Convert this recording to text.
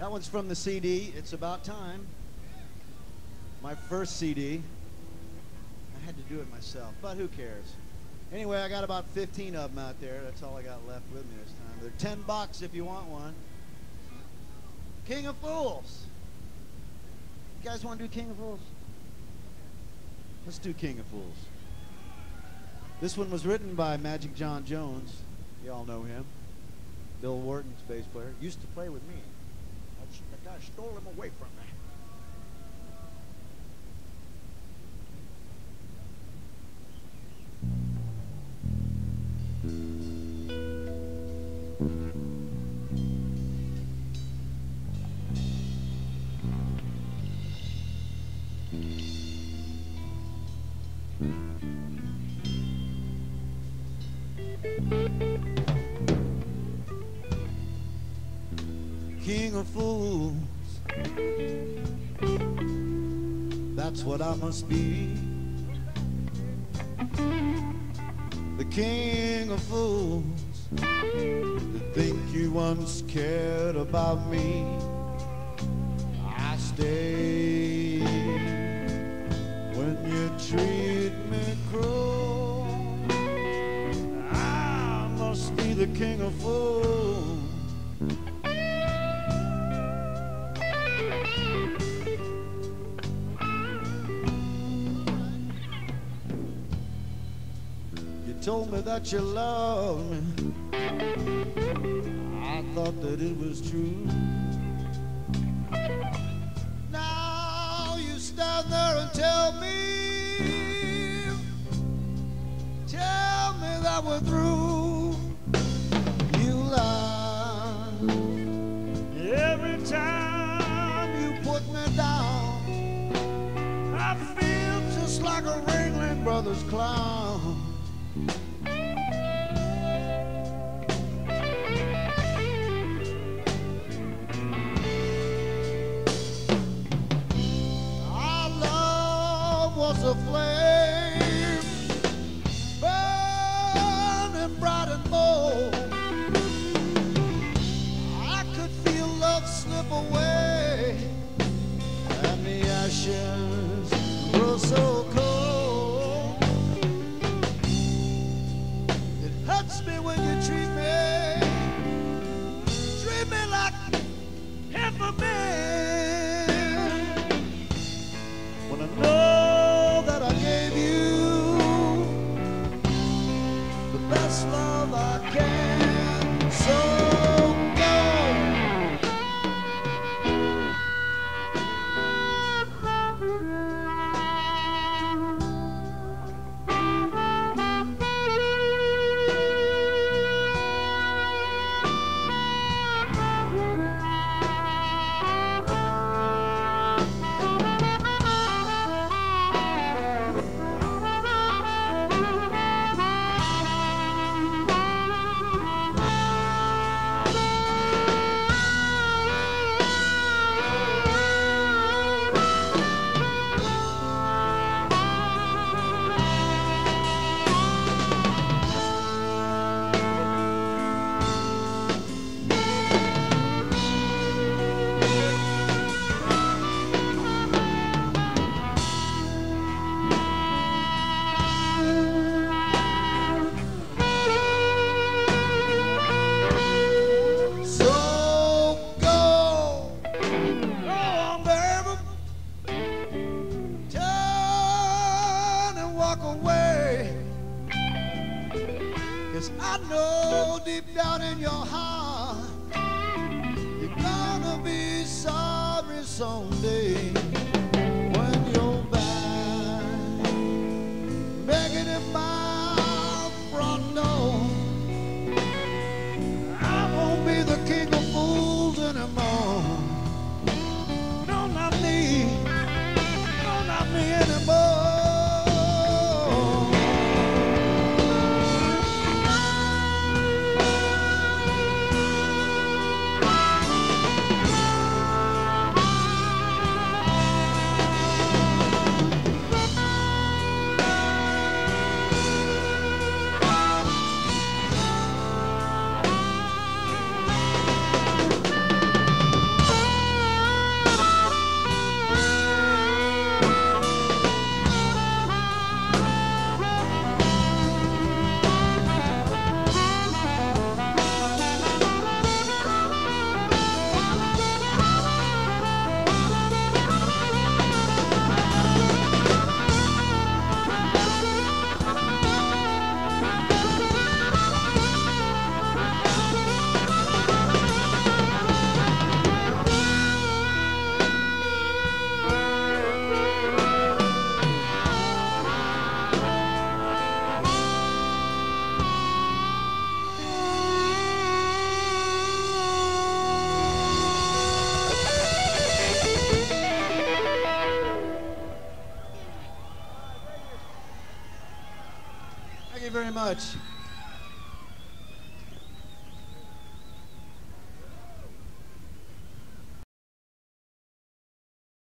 That one's from the CD, It's About Time. My first CD. I had to do it myself, but who cares? Anyway, I got about 15 of them out there. That's all I got left with me this time. They're $10 if you want one. King of Fools. You guys want to do King of Fools? Let's do King of Fools. This one was written by Magic John Jones. You all know him. Bill Wharton's bass player. Used to play with me. The guy stole him away from me. King of fools, that's what I must be. The king of fools, to think you once cared about me. I stay when you treat me cruel. I must be the king of fools. Told me that you loved me. I thought that it was true. Now you stand there and tell me that we're through. You lie every time you put me down. I feel just like a Ringling Brothers clown. A flame burning bright and bold. I could feel love slip away, and the ashes grow so cold. It hurts me when you treat me like half a man. When I know that I gave you the best love I can, so much.